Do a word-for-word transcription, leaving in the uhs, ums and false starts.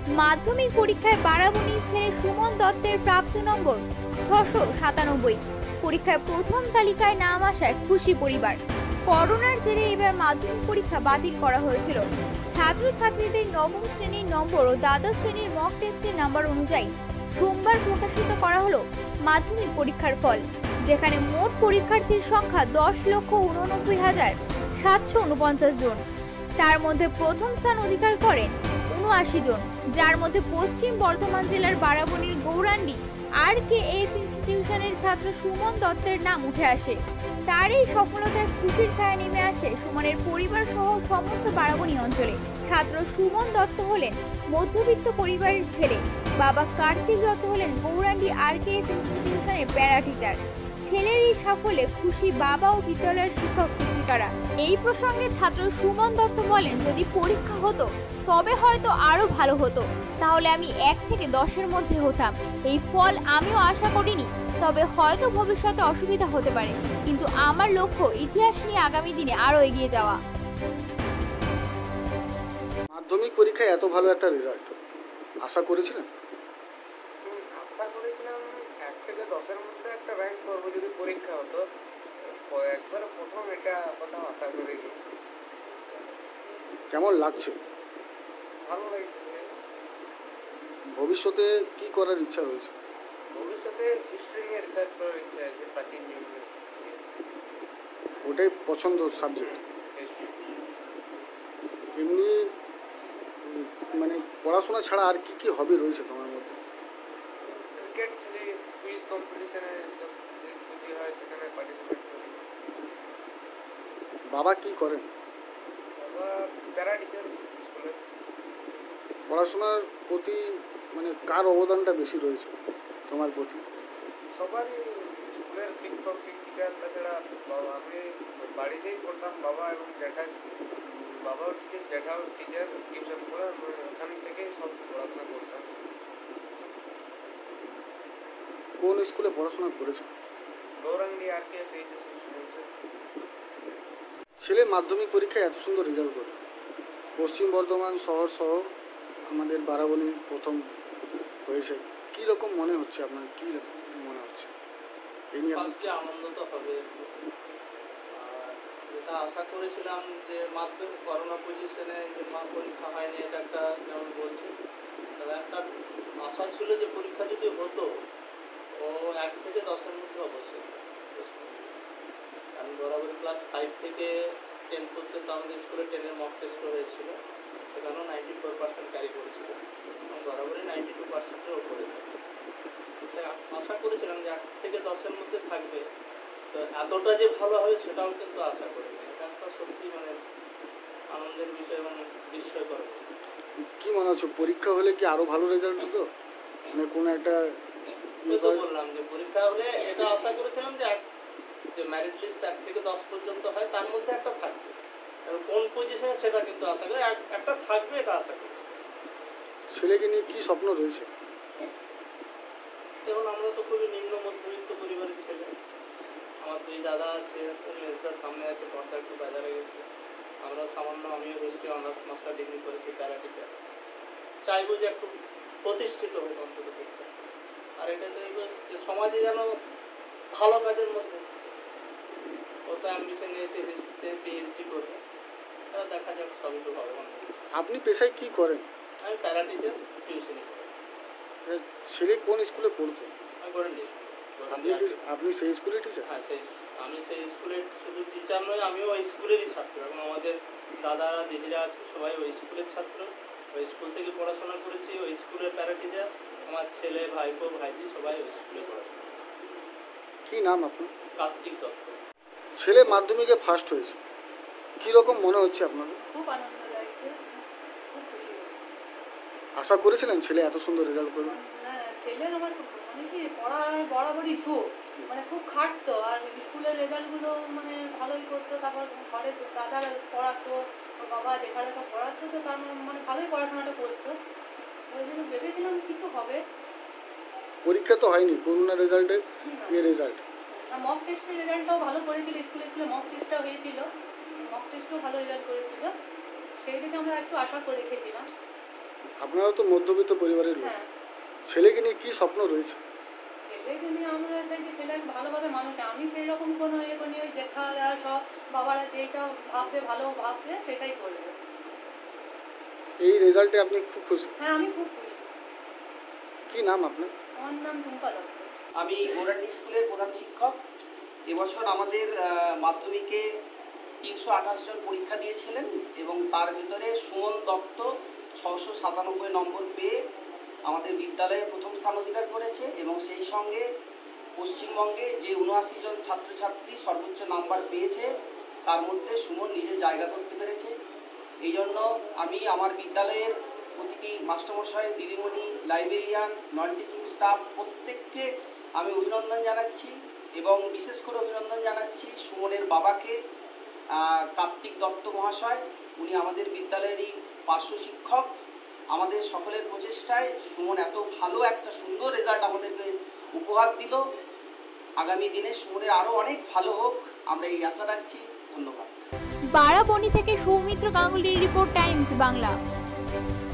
মাধ্যমিক পরীক্ষায় বারাবণীর ছেলে সুমন দত্তের প্রাপ্ত নম্বর ছশো সাতানব্বই। পরীক্ষায় প্রথম তালিকায় নাম আসায় খুশি পরিবার। করোনার জেরে এবার মাধ্যমিক পরীক্ষা বাতিল করা হয়েছিল। ছাত্রছাত্রীদের নবম শ্রেণীর নম্বর ও দ্বাদশ শ্রেণীর মক টেস্টের নাম্বার অনুযায়ী সোমবার প্রকাশিত করা হলো মাধ্যমিক পরীক্ষার ফল, যেখানে মোট পরীক্ষার্থীর সংখ্যা দশ লক্ষ উননব্বই হাজার সাতশো উনপঞ্চাশ জন। তার মধ্যে প্রথম স্থান অধিকার করেন উনআশি জন, যার মধ্যে পশ্চিম বর্ধমান জেলার বারাবণীর গৌরাণ্ডি আর কে এস ইনস্টিটিউশনের ছাত্র সুমন দত্তের নাম উঠে আসে। তার এই সফলতায় খুশির ছায়া নেমে আসে সুমনের পরিবার সহ সমস্ত বারাবণী অঞ্চলে। ছাত্র সুমন দত্ত হলেন মধ্যবিত্ত পরিবারের ছেলে। বাবা কার্তিক দত্ত হলেন গৌরাণ্ডি আর কে এস ইনস্টিটিউশনের প্যারা টিচার। ছেলের এই সাফল্যে খুশি বাবা ও বিদ্যালয়ের শিক্ষক শিক্ষিকারা। এই প্রসঙ্গে ছাত্র সুমন দত্ত বলেন, যদি পরীক্ষা হতো তবে হয়তো আরো ভালো হতো, তাহলে আমি এক থেকে দশের মধ্যে হতাম। এই ফল আমিও আশা করিনি, তবে হয়তো ভবিষ্যতে অসুবিধা হতে পারে, কিন্তু আমার লক্ষ্য ইতিহাস নিয়ে আগামী দিনে আরো এগিয়ে যাওয়া। মাধ্যমিক পরীক্ষায় এত ভালো একটা রেজাল্ট আশা করেছিলেন? আশা করেছিলাম এক থেকে দশের মধ্যে একটা র্যাঙ্ক করবো যদি পরীক্ষা হতো। একবার প্রথম এটা কথা আশা করিনি। কেমন লাগছে? ভালো লাগছে। ভবিষ্যতে কি করার ইচ্ছা রয়েছে? ভবিষ্যতে হিস্ট্রি নিয়ে রিসার্চ করার ইচ্ছা আছে, প্রাচীন যুগে। ওটাই পছন্দ সাবজেক্ট? এমনি মানে পড়াশোনা ছাড়া আর কি কি হবি রয়েছে তোমার মধ্যে? ক্রিকেট খেলি, কুইজ কম্পিটিশনে যদি হয় সেখানে পার্টিসিপেট করি। বাবা কি করেন? বাবা প্যারা টিচার স্কুলে। পড়াশোনার প্রতি মানে কার অবদানটা বেশি রয়েছে তোমার প্রতি? সবারই, স্কুলের শিক্ষক শিক্ষিকা, তাছাড়া বাবা, আমি বাড়িতেই পড়তাম, বাবা এবং জ্যাঠা, বাবাও টিচার জ্যাঠাও টিচার, টিউশন করে ওখান থেকেই সব পড়াশোনা করতাম। কোন স্কুলে পড়াশোনা করেছো? Gaurangi R K S HS institution. ছেলে মাধ্যমিক পরীক্ষায় এত সুন্দর রেজাল্ট করে, পশ্চিম বর্ধমান শহর সহ আমাদের বারাবণী প্রথম হয়েছে, কী রকম মনে হচ্ছে আপনার? কী মনে হচ্ছে এই নিয়ে? ফার্স্টে আনন্দ তো হবে, আর যেটা আশা করেছিলাম যে মাধ্যমিক করোনা পজিশনে যে মা পরীক্ষা হয়নি, এটা একটা যেমন বলছি, তবে একটা আশা ছিল যে পরীক্ষা যদি হতো ও এক থেকে দশের মধ্যে অবশ্যই। আমি বরাবরই ক্লাস ফাইভ থেকে টেন পর্যন্ত আমাদের স্কুলে টেনের মক টেস্ট হয়েছিল, সেখানেও নাইনটি ফোর পার্সেন্ট ক্যারি করেছিল এবং বরাবরই নাইনটি টু পার্সেন্টের ওপরে থাকে। সে আশা করেছিলাম যে এক থেকে দশের মধ্যে থাকবে, তো এতটা যে ভালো হবে সেটাও কিন্তু আশা করিনি। এটা একটা সত্যি মানে আনন্দের বিষয় এবং বিস্ময়কর। কী মনে হচ্ছে পরীক্ষা হলে কি আরও ভালো রেজাল্ট হতো? মানে কোনো একটা বললাম যে পরীক্ষা হলে এটা আশা করেছিলাম যে যে ম্যারিট লিস্ট এক থেকে দশ পর্যন্ত হয়, তার মধ্যে একটা থাকবে, এবং কোন পজিশনে সেটা কিন্তু আশা করি একটা থাকবে, এটা আশা করছি। ছেলেকে নিয়ে কী স্বপ্ন রয়েছে? যেমন আমরা তো খুবই নিম্ন মধ্যবিত্ত পরিবারের ছেলে, আমার দুই দাদা আছে, মেজদার সামনে আছে, পর্দা একটু বাজারে গেছে, আমরা সামান্য, আমিও হিস্ট্রি অনার্স মাস্টার ডিগ্রি করেছি, প্যারা টিচার। চাইবো যে একটু প্রতিষ্ঠিত হোক অন্তত করতে, আর এটা চাইবো যে সমাজে যেন ভালো কাজের মধ্যে। ও তো অ্যাম্বিশন নিয়েছে হিস্ট্রিতে পিএইচডি করবে, তাহলে দেখা যাক, সবই তো ভগবান। আপনি পেশায় কি করেন? আমি প্যারা টিচার, টিউশনই করি। ছেলে কোন স্কুলে পড়তো? আমি গৌরাঙ্গি। আপনি কি আপনি সেই স্কুলের টিচার? হ্যাঁ, সেই আমি সেই স্কুলের শুধু টিচার নয়, আমিও ওই স্কুলেরই ছাত্র, এবং আমাদের দাদারা দিদিরা আছে সবাই ওই স্কুলের ছাত্র। ওই স্কুল থেকে পড়াশোনা করেছি, ওই স্কুলের প্যারা টিচার। আমার ছেলে, ভাইপো, ভাইজি সবাই ওই স্কুলে পড়াশোনা। কি নাম আপনার? কার্তিক দত্ত। ছেলে মাধ্যমিকে ফার্স্ট হয়েছে, কি রকম মনে হচ্ছে আপনাদের? খুব আনন্দ লাগছে, খুব খুশি। আশা করেছিলেন ছেলে এত সুন্দর রেজাল্ট করবে? হ্যাঁ, ছেলের আমার মানে কি পড়ার বরাবরই ঝোঁক, মানে খুব খাটতো, আর স্কুলের রেজাল্টগুলো মানে ভালোই করতো। তারপর ঘরে দাদার পড়াতো, বাবা যেখানে সব পড়াতো, তো তার মানে ভালোই পড়াশোনাটা করতো। ওই জন্য ভেবেছিলাম কিছু হবে। পরীক্ষা তো হয়নি, করোনা রেজাল্টে এই রেজাল্ট। আর মক টেস্টের রেজাল্টটাও ভালো করেছিল, স্কুলে স্কুলে মক টেস্টটাও হয়েছিল, মক টেস্টও ভালো রেজাল্ট করেছিল, সেই দিকে আমরা একটু আশা করে রেখেছিলাম। আপনারা তো মধ্যবিত্ত পরিবারের লোক, হ্যাঁ, ছেলেকে নিয়ে কী স্বপ্ন রয়েছে? ছেলেকে নিয়ে আমরা চাই যে ছেলে ভালোভাবে মানুষ, আমি সেই রকম কোনো ইয়ে করি ওই জেঠারা সব বাবারা যেটা ভাববে ভালো ভাববে সেটাই করবে। এই রেজাল্টে আপনি খুব খুশি? হ্যাঁ, আমি খুব খুশি। কী নাম আপনার? আমার নাম টুম্পা দত্ত। আমি গোরান্ডি স্কুলের প্রধান শিক্ষক। এবছর আমাদের মাধ্যমিকে তিনশো আঠাশ জন পরীক্ষা দিয়েছিলেন এবং তার ভিতরে সুমন দত্ত ছশো সাতানব্বই নম্বর পেয়ে আমাদের বিদ্যালয়ে প্রথম স্থান অধিকার করেছে এবং সেই সঙ্গে পশ্চিমবঙ্গে যে উনআশি জন ছাত্রছাত্রী সর্বোচ্চ নাম্বার পেয়েছে তার মধ্যে সুমন নিজে জায়গা করতে পেরেছে। এই জন্য আমি আমার বিদ্যালয়ের প্রতিটি মাস্টারমশাই, দিদিমণি, লাইব্রেরিয়ান, নন টিচিং স্টাফ প্রত্যেককে আমি অভিনন্দন জানাচ্ছি এবং বিশেষ করে অভিনন্দন জানাচ্ছি সুমনের বাবাকে, কার্তিক দত্ত মহাশয়। উনি আমাদের বিদ্যালয়েরই পার্শ্ব শিক্ষক। আমাদের সকলের প্রচেষ্টায় সুমন এত ভালো একটা সুন্দর রেজাল্ট আমাদেরকে উপহার দিল। আগামী দিনে সুমনের আরও অনেক ভালো হোক, আমরা এই আশা রাখছি। ধন্যবাদ। বারাবণী থেকে সৌমিত্র গাঙ্গুলির রিপোর্ট, টাইমস বাংলা।